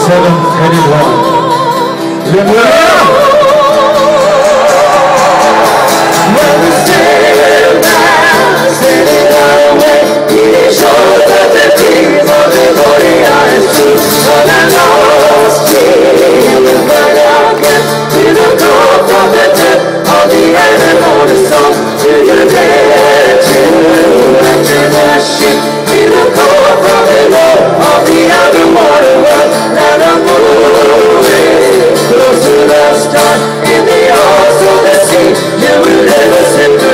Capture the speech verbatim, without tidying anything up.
seven-headed one. Remember? When we sail down, sailing away, he shows us the things of the glory eyes true. On a lost dream, we find out again, we look up from the depth of the animal soul. To the dead, to enter the ship, we look up from the low of the underwater world. Let us move close to the stars in the arms of the sea. You will never sit to